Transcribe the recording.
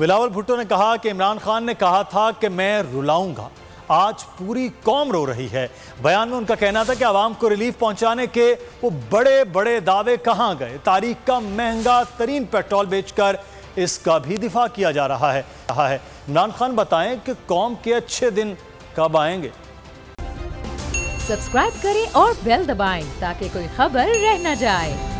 बिलावल भुट्टो ने कहा कि इमरान खान ने कहा था कि मैं रुलाऊंगा, आज पूरी कौम रो रही है। बयान में उनका कहना था कि आवाम को रिलीफ पहुंचाने के वो बड़े बड़े दावे कहां गए। तारीख का महंगा तरीन पेट्रोल बेचकर इसका भी दिफा किया जा रहा है। इमरान खान बताएं कि कौम के अच्छे दिन कब आएंगे। सब्सक्राइब करें और बेल दबाएं ताकि कोई खबर रह न जाए।